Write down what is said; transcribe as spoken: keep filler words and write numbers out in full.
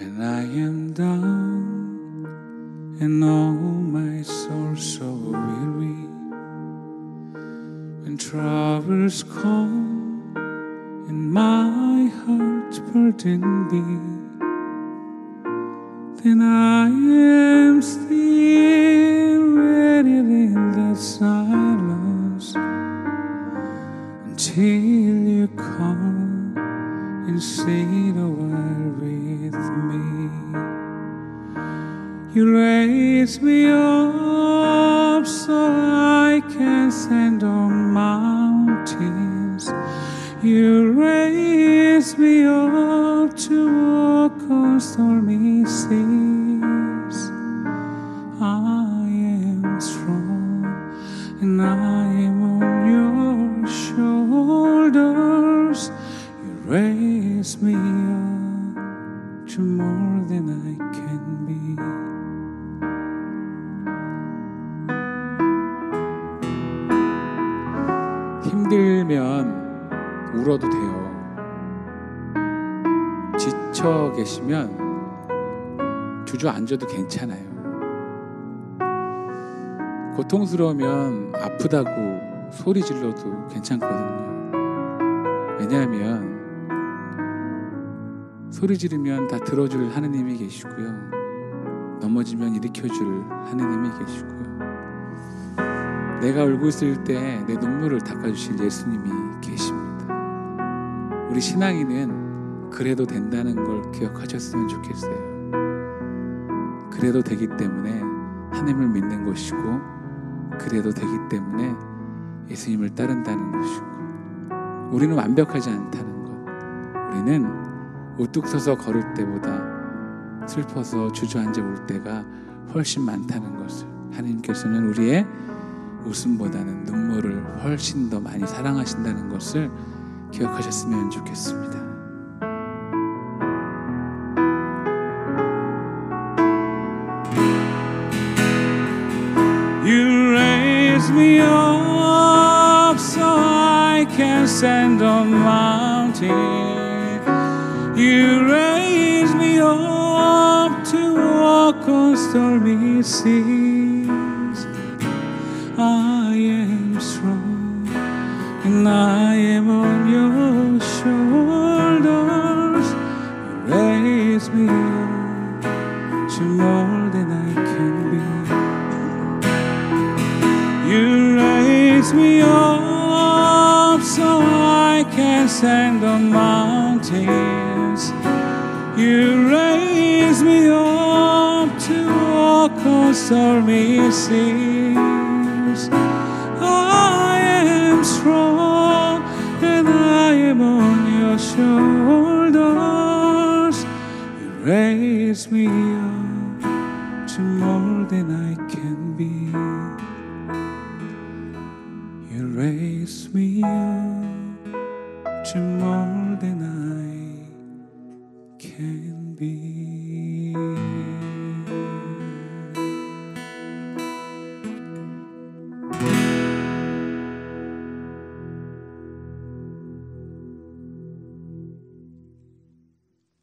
when I am down and all my soul so weary, when troubles come and my heart burden be, then I am still ready in that silence until you come and sit a while with me. You raise me up so I can stand on mountains. You raise me up to walk on stormy seas. I am strong and I am on your shoulders. You raise me up to more than I can be. 힘들면 울어도 돼요. 지쳐 계시면 주저앉아도 괜찮아요. 고통스러우면 아프다고 소리 질러도 괜찮거든요. 왜냐하면 소리 지르면 다 들어줄 하느님이 계시고요, 넘어지면 일으켜줄 하느님이 계시고요, 내가 울고 있을 때 내 눈물을 닦아주실 예수님이 계십니다. 우리 신앙인은 그래도 된다는 걸 기억하셨으면 좋겠어요. 그래도 되기 때문에 하나님을 믿는 것이고, 그래도 되기 때문에 예수님을 따른다는 것이고, 우리는 완벽하지 않다는 것, 우리는 우뚝 서서 걸을 때보다 슬퍼서 주저앉아 올 때가 훨씬 많다는 것을, 하나님께서는 우리의 웃음보다는 눈물을 훨씬 더 많이 사랑하신다는 것을 기억하셨으면 좋겠습니다. You raise me up so I can stand on mountain. You raise me up to walk on stormy seas. I am strong and I am on your shoulders. You raise me up to more than I can be. You raise me up so I can stand on mountains. You raise me up to walk on stormy seas. I am strong and I am on your shoulders. You raise me up to more than I can be. You raise me up